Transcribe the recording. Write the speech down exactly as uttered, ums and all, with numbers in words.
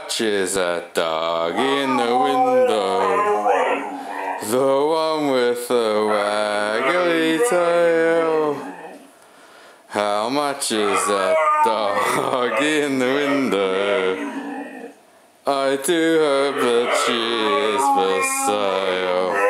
much is that doggy in the window? The one with the waggly tail. How much is that doggy in the window? I do hope that she is for sale.